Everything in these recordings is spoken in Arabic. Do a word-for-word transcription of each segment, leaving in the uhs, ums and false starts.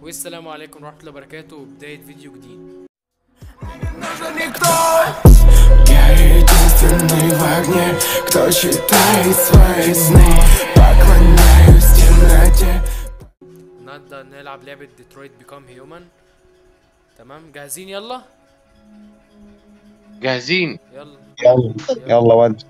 والسلام عليكم ورحمة الله وبركاته وبداية فيديو جديد. Я единственный в огне, кто читает свои сны. Поклоняюсь темноте. النهارده نلعب لعبة ديترويت بيكام هيومن. تمام جاهزين؟ يلا جاهزين. يلا يلا يلا ودي.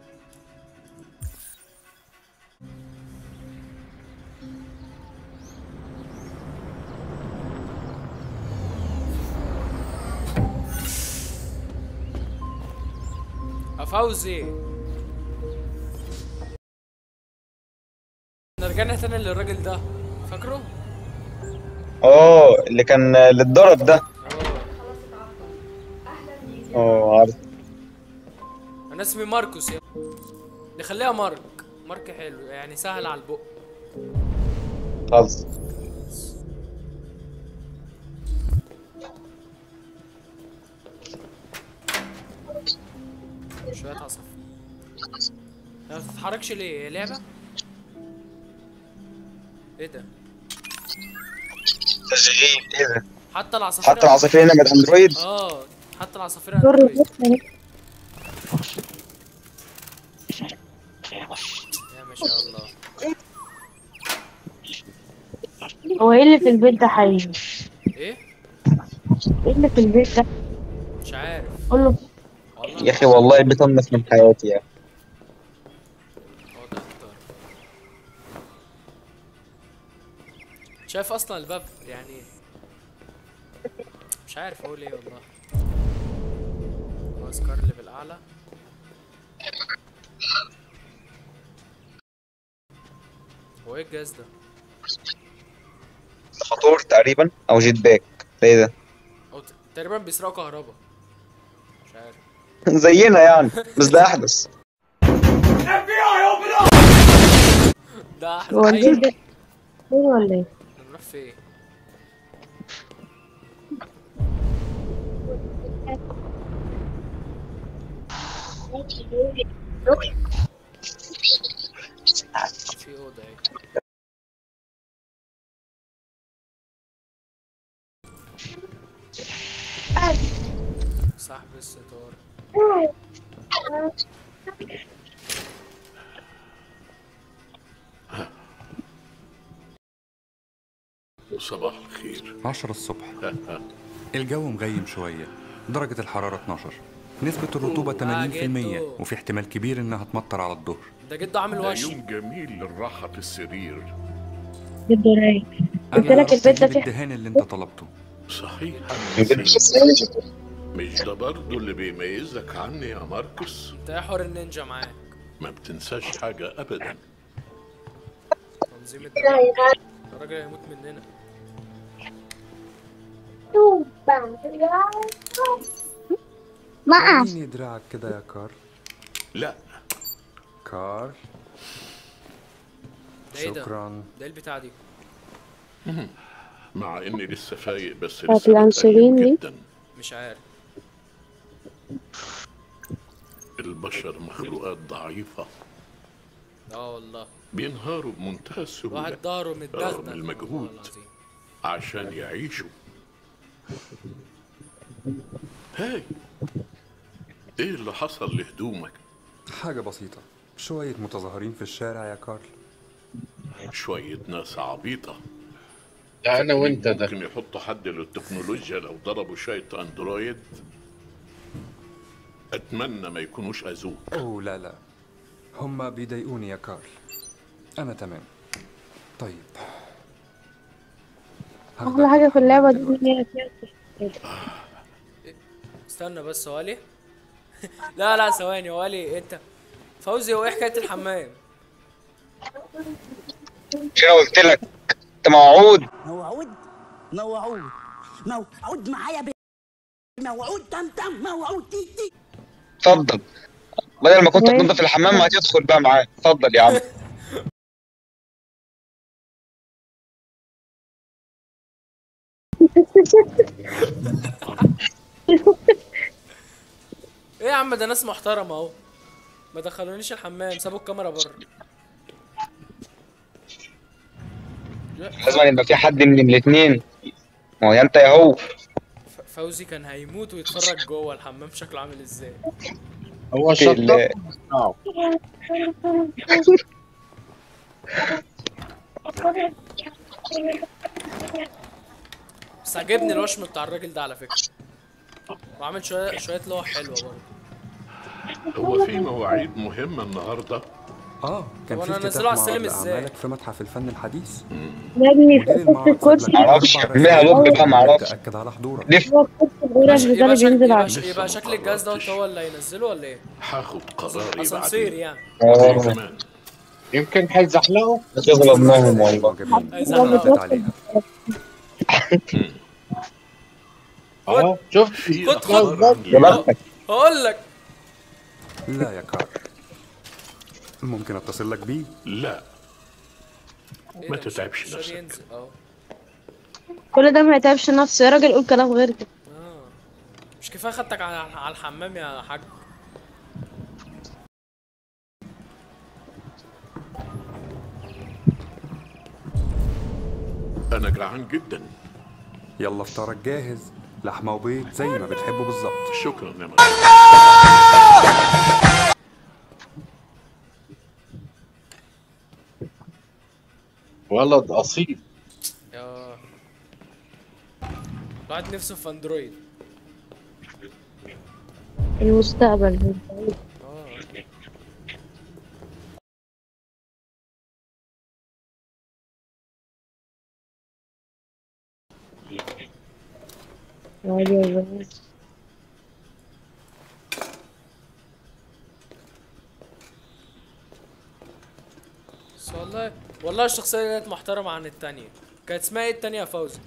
فوزي رجعنا تاني للراجل ده، فاكره؟ اه اللي كان اللي اتضرب ده. اه اه عارف. انا اسمي ماركوس يا نخليها مارك. مارك حلو يعني سهل على البق. خلص. شوية عصف. ما بتتحركش ليه؟ هي لعبة؟ ايه ده؟ تشغيل ايه ده؟ حتى العصافير حتى العصافير هنا من اندرويد. اه حتى العصافير اندرويد. يا ما شاء الله. هو ايه اللي في البيت ده حقيقي؟ ايه؟ ايه اللي في البيت ده؟ مش عارف. قول له. يا اخي والله بيطنش من حياتي يعني. هو ده اكتر. شايف اصلا الباب يعني مش عارف اقول ايه والله. هو سكار اللي بالاعلى. هو ايه الجهاز ده؟ خطور تقريبا او جيت باك. ده ايه ده؟ هو ت- تقريبا بيسرقوا كهربا. مش عارف. زينا يعني بس ده احدث. ده احلى. هو البيت ايوه ده ايه ولا ايه؟ نروح فين؟ في اوضه اهي. سحب الستار. صباح الخير. عشرة الصبح. الجو مغيم شوية، درجة الحرارة اتناشر، نسبة الرطوبة ثمانين بالمية، وفي احتمال كبير انها تمطر على الظهر. ده جده عامل ده وش. يوم جميل للراحة في السرير. جده رايق. قلت انا لك البيت ده فيه الدهان اللي انت طلبته. صحيح مش ده برضه اللي بيميزك عني يا ماركوس؟ انت ايه حوار النينجا معاك؟ ما بتنساش حاجة أبدا. تنظيم الدنيا. الراجل هيموت مننا. ما وريني دراعك كده يا كارل. لا كارل ده ايه ده؟ شكرا. ده ايه البتاع دي؟ مع إني لسه فايق بس بتاعت لسه الأنسولين متأيم دي؟ جدا. مش عارف. البشر مخلوقات ضعيفة اه والله. بينهاروا بمنتهى السهولة واحد ظهره رغم متدغدغ. المجهود والله العظيم. عشان يعيشوا. هاي ايه اللي حصل لهدومك؟ حاجة بسيطة، شوية متظاهرين في الشارع يا كارل. شوية ناس عبيطة. ده انا وانت ده. ممكن يحطوا حد للتكنولوجيا لو ضربوا شوية اندرويد. اتمنى ما يكونوش اذوك. اوه لا لا، هما بيضايقوني يا كارل. انا تمام. طيب احلى حاجه في اللعبه دي ان هي فيها. استنى بس هو ليه؟ لا لا ثواني. هو ليه انت فوزي؟ هو ايه حكايه الحمام؟ مش انا قلت لك انت موعود؟ موعود موعود موعود معايا ب... موعود تمتم موعود تي تي. اتفضل. بدل ما كنت وين؟ تنظف الحمام ما هتدخل بقى معايا. اتفضل يا عم. ايه يا عم ده ناس محترمه اهو. ما دخلونيش الحمام، سابوا الكاميرا بره. لازم يبقى في حد من الاثنين. ما هو يا انت يا هو. ف- فوزي كان هيموت ويتفرج جوه الحمام شكله عامل ازاي. هو ال- شطب اه بس عجبني الوشم بتاع الراجل ده على فكره، وعامل شويه شويه لوح حلوه برضه. هو في مواعيد مهمة النهاردة؟ اه كان طب في أنا افتتاح أنزله على معرض السلم إزاي؟ لأعمالك في متحف الفن الحديث. يا ابني مدير شفت المعرض الكرسي ساب لك معرفش أربع ارميها رسائل لب بقى معرفش. تأكد على حضورك. لف. هو الكرسي الأورنج ده يبقى اللي شكل بينزل يبقى, عليه. ش... لسه يبقى ما شكل الجهاز دوت قررتش. هو اللي هينزله ولا ايه؟ هاخد قراري اسانسير بعدين. يعني. وإيه اه كمان؟ يمكن هيزحلقوا. ظلمناهم والله. جميل هيزعلقوا. حطيت عليها. اه شفت في خد- أخبار خد. عن يا ليلى؟ بختك. هقول لك. لا يا كار، ممكن اتصل لك بيه؟ لا، إيه ما ده؟ مش- تتعبش مش راضي نفسك. ينزل. اه كل ده ما يتعبش نفسه يا راجل، قول كلام غير كده. اه مش كفايه خدتك على على الحمام يا حاج. أنا جعان جدا. يلا فطارك جاهز، لحمة وبيض زي ما بتحبه بالظبط. شكرا يا مريم. ولد اصيل. اه الواحد نفسه في اندرويد. المستقبل. اه عادي يا بنات. بس والله والله الشخصيه دي كانت محترمه عن التانية. كانت اسمها ايه التانية يا فوزي؟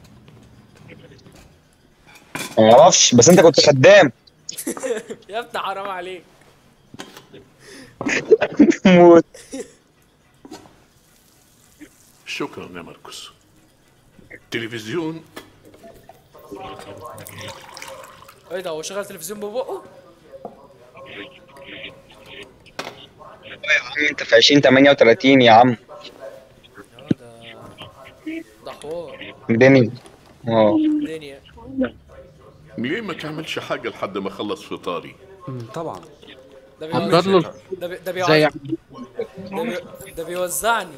ما اعرفش بس انت كنت خدام. يا ابني حرام عليك. موت. شكرا يا ماركوس. تلفزيون. ايه ده، هو شغل تلفزيون ببقه؟ يا عم انت في عشرين تمانية وتلاتين يا عم. اه ده ده حوار الدنيا. اه دنيا. ليه ما تعملش حاجة لحد ما أخلص فطاري؟ مم، طبعا. ده حضر بيوزع له ده بي... ده زي بيوزع ده, بي... ده بيوزعني.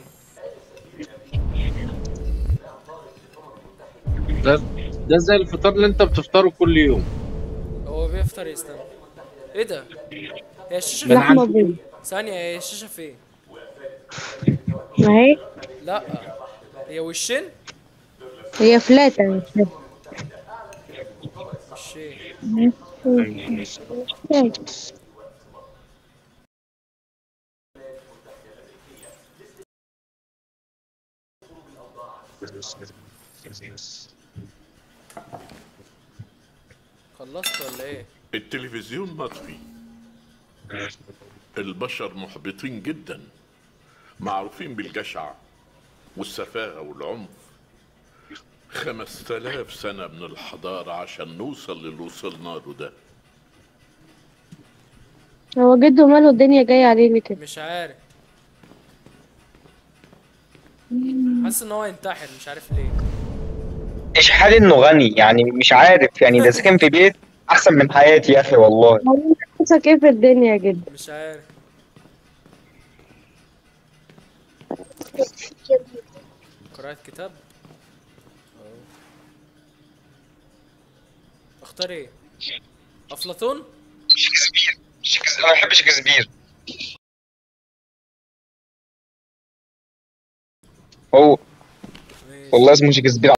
ده ده زي الفطار اللي انت بتفطره كل يوم. هو بيفطر يستنى. ايه ده؟ هي الشاشة ده أنا فين؟ لحمة بيض. ثانية، هي الشاشة فين؟ ما هي لا هي وشين؟ هي فلاتة مش فلاتة. وشين. خلصت ولا ايه؟ التلفزيون مطفي. البشر محبطين جدا، معروفين بالجشع والسفاهة والعنف. خمس تلاف سنة من الحضارة عشان نوصل للي وصلنا له ده. هو جده ماله الدنيا جاية عليه ليه كده؟ مش عارف. حاسس ان هو ينتحر مش عارف ليه. ايش حال انه غني يعني مش عارف يعني ده ساكن في بيت احسن من حياتي يا اخي والله. هو انت نفسك ايه في الدنيا يا جدو؟ مش عارف. قراءة كتاب. أهو. اختار ايه؟ افلاطون؟ شكسبير. شكسبير انا ما بحبش شكسبير. هو ماشي. والله اسمه شكسبير.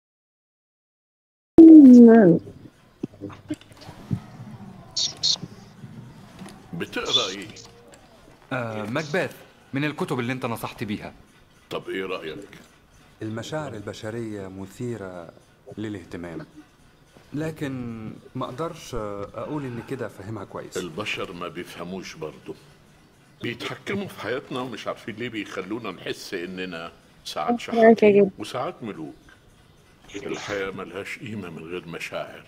بتقرا ايه؟ آه مكبث، من الكتب اللي انت نصحت بيها. طب ايه رأيك؟ المشاعر البشرية مثيرة للاهتمام، لكن ما اقدرش اقول ان كده فاهمها كويس. البشر ما بيفهموش برضه، بيتحكموا في حياتنا ومش عارفين ليه بيخلونا نحس اننا ساعات شحاتين وساعات ملوك. الحياة ملهاش قيمة من غير مشاعر.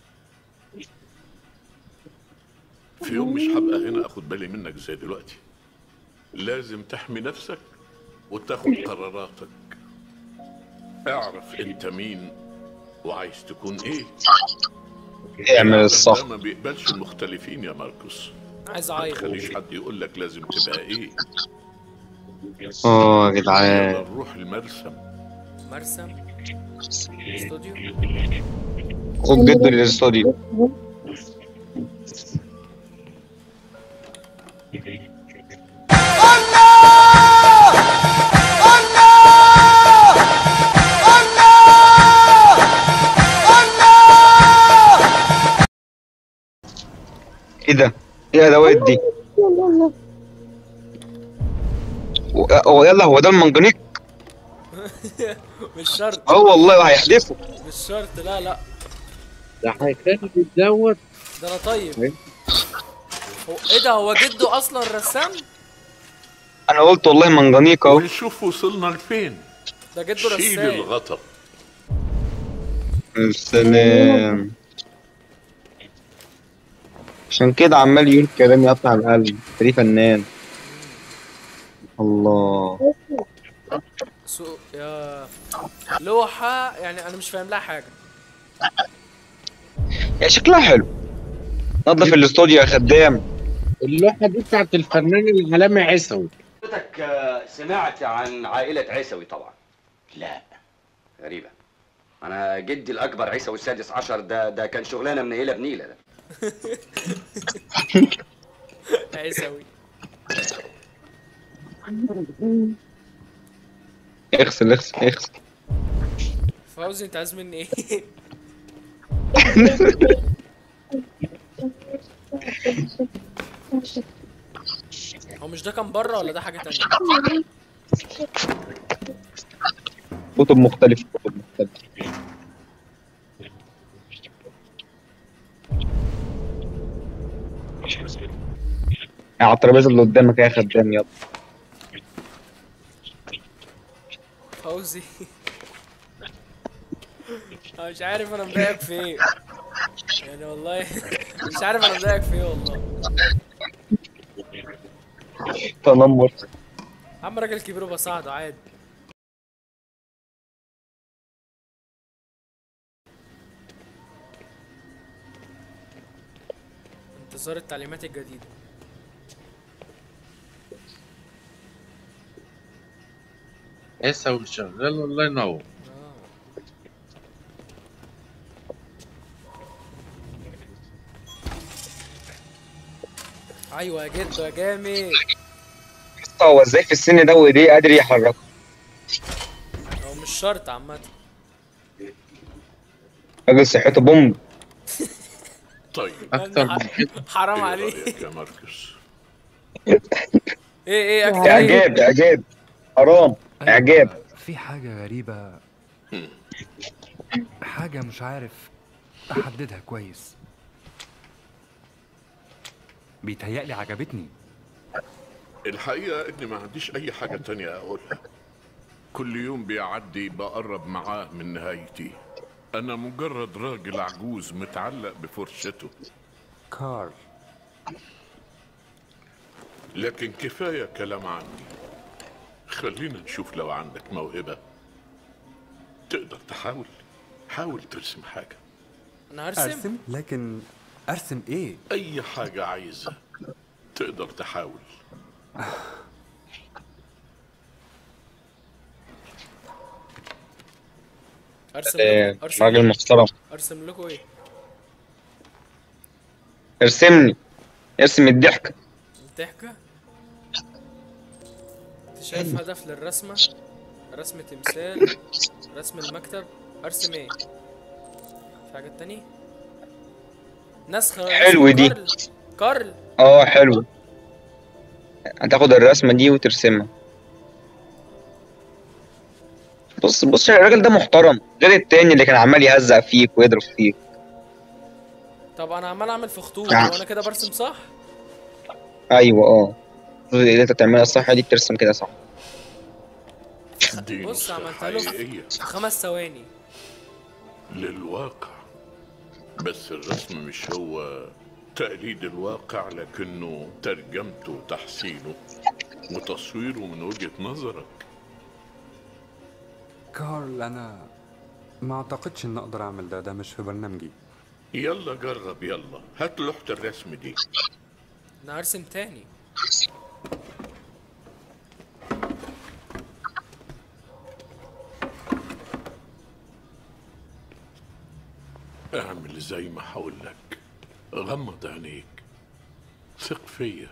في يوم مش هبقى هنا اخد بالي منك زي دلوقتي. لازم تحمي نفسك وتاخد قراراتك. اعرف انت مين وعايز تكون ايه. اعمل العالم الصح. ده ما بيقبلش المختلفين يا ماركوس. عايز ما اعيط. تخليش حد يقول لك لازم تبقى ايه. اه يا يلا جدعان، نروح المرسم. مرسم استوديو. خد جده للاستوديو. ايه ده؟ ايه الادوات دي؟ هو يلا هو ده المنجنيق؟ مش شرط اه والله هيحدفه. مش شرط، لا لا ده هيخلي دوت. ده انا طيب. هو ايه ده؟ هو جده اصلا رسام؟ انا قلت والله منجنيق اهو. ونشوف وصلنا لفين. ده جده شيل رسام. الغطا. السلام. عشان كده عمال يقول كلام يقطع القلب، فري فنان. الله. سوق يا لوحة، يعني انا مش فاهم لها حاجة. يا شكلها حلو. نظف الاستوديو يا خدام. اللوحه دي بتاعت الفنان العالمي عيسوي. حضرتك آه، سمعت عن عائلة عيسوي طبعا؟ لا، غريبة. أنا جدي الأكبر عيسوي السادس عشر ده ده كان شغلانة منيلة بنيلة ده. عيسوي. اغسل اغسل اغسل. فوزي انت عايز مني ايه؟ هو مش ده كان بره ولا ده حاجة تانية؟ كتب مختلفة، كتب مختلفة. على الترابيزة اللي قدامك يا خدام يلا. فوزي انا مش عارف انا مضايقك في ايه يعني، والله مش عارف انا مضايقك في ايه والله. تنمر. عم راجل كبير وبساعده عادي. انتظار التعليمات الجديدة. عيسوي شغال، الله ينور. ايوه يا جدو يا جامد. هو ازاي في السن ده وايديه قادر يحركه؟ هو مش شرط عامة. راجل صحته بومب. طيب اكتر من كده. حرام ايه عليك. رأيك يا ماركوس؟ ايه ايه اكتر ايه؟ اعجاب اعجاب. حرام. اعجاب. في حاجة غريبة، حاجة مش عارف أحددها كويس. بيتهيألي عجبتني. الحقيقة اني ما عنديش اي حاجة تانية اقولها. كل يوم بيعدي بقرب معاه من نهايتي. انا مجرد راجل عجوز متعلق بفرشته. كارل، لكن كفاية كلام عني. خلينا نشوف لو عندك موهبة تقدر تحاول. حاول ترسم حاجة. انا هرسم. أرسم؟ لكن أرسم إيه؟ اي حاجة عايزة تقدر تحاول. ارسم آه، لكم ارسم راجل لكم محترم. ارسم لكم ايه؟ ارسمني. ارسم الضحكة. الضحكة. انت شايف هدف للرسمة؟ رسم تمثال، رسم المكتب، ارسم ايه؟ في حاجات تانية؟ نسخة. حلو دي. كارل. كارل. اه حلو. هتاخد الرسمة دي وترسمها. بص بص الراجل ده محترم غير التاني اللي كان عمال يهزق فيك ويضرب فيك. طب انا عمال اعمل في خطوط، نعم. وانا كده برسم صح؟ ايوه اه. اللي انت تعملها الصح دي بترسم كده صح. دي بص نسخة عملتها له في حقيقية خمس ثواني. للواقع. بس الرسم مش هو تقليد الواقع، لكنه ترجمته وتحسينه وتصويره من وجهة نظرك. كارل انا ما اعتقدش ان اقدر اعمل ده، ده مش في برنامجي. يلا جرب، يلا هات لوحة الرسم دي. انا هرسم تاني. اعمل زي ما هقولك، غمض عينيك، ثق فيا.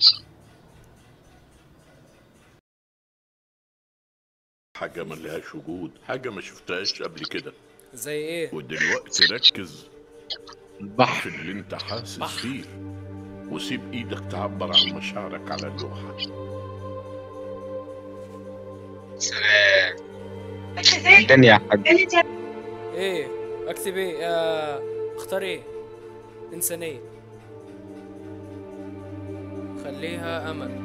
حاجة ملهاش وجود، حاجة ما شفتهاش قبل كده. زي ايه؟ ودلوقتي ركز البحر في اللي انت حاسس بحر. فيه، وسيب ايدك تعبر عن مشاعرك على اللوحة. سلام الدنيا يا حاج. ايه اكتب ايه؟ آه... اختار ايه؟ انسانية. خليها امل.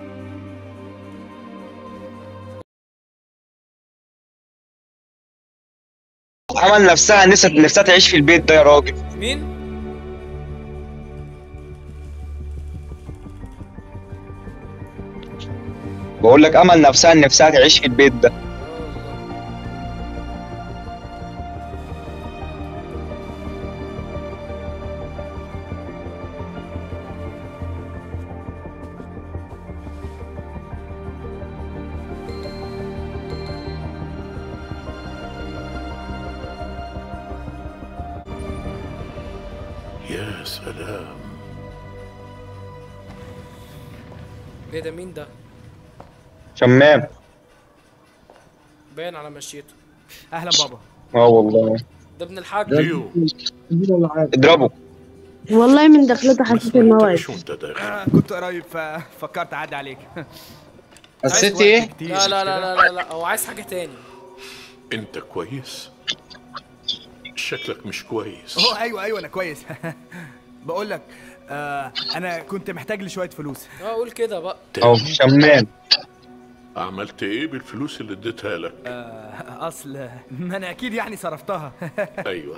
عمل نفسها نفسها نفسها تعيش في البيت ده يا راجل. مين؟ بقول لك امل نفسها نفسها تعيش في البيت ده. يا سلام. ايه ده؟ مين ده؟ شمام. باين على مشيته. اهلا بابا. اه والله. ده ابن الحاج. ليو اضربه. والله من دخلته حسيت ان هو شو انت داخل؟ آه كنت قريب ففكرت اعدي عليك. حسيت ايه؟ لا لا لا لا لا لا، هو عايز حاجة تاني. انت كويس؟ شكلك مش كويس. اوه ايوه ايوه انا كويس. بقول لك آه انا كنت محتاج لشويه فلوس. اه قول كده بقى. او شمام. عملت ايه بالفلوس اللي اديتها لك؟ آه اصل ما انا اكيد يعني صرفتها. ايوه.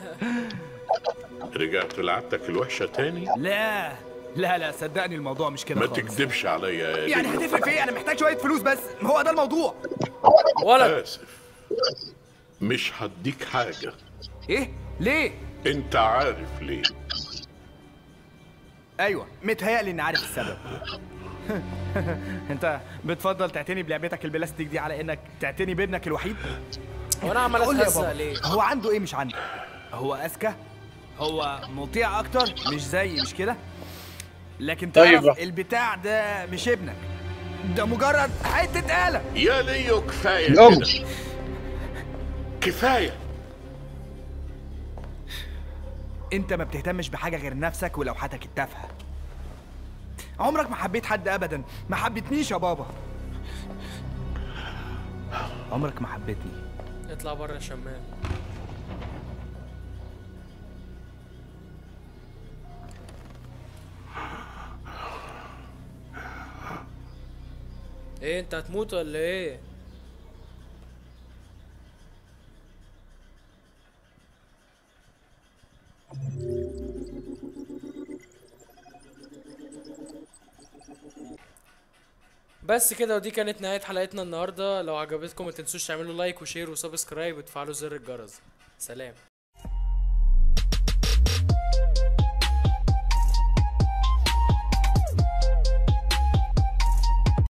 رجعت لعادتك الوحشه تاني؟ لا لا لا صدقني الموضوع مش كده ما خالص. تكدبش عليا يا يعني ليو. هتفرق في ايه؟ انا محتاج شويه فلوس بس، هو ده الموضوع. ولد. اسف، مش هديك حاجه. ايه؟ ليه؟ انت عارف ليه؟ ايوه متهيألي اني عارف السبب. انت بتفضل تعتني بلعبتك البلاستيك دي على انك تعتني بابنك الوحيد؟ هو انا عمال قول لي يا اتهزق بابا، ليه؟ هو عنده ايه مش عندك؟ هو اذكى؟ هو مطيع اكتر مش زي مش كده؟ لكن تعرف طيب. البتاع ده مش ابنك، ده مجرد حته آلة. يا ليو كفايه يلا. كده، كفايه. انت ما بتهتمش بحاجه غير نفسك ولوحتك التافهه. عمرك ما حبيت حد ابدا، ما حبيتنيش يا بابا. عمرك ما حبيتني. اطلع بره يا شمام. ايه انت هتموت ولا ايه؟ بس كده، ودي كانت نهاية حلقتنا النهاردة. لو عجبتكم ما تنسوش تعملوا لايك وشير وسبسكرايب وتفعلوا زر الجرس. سلام.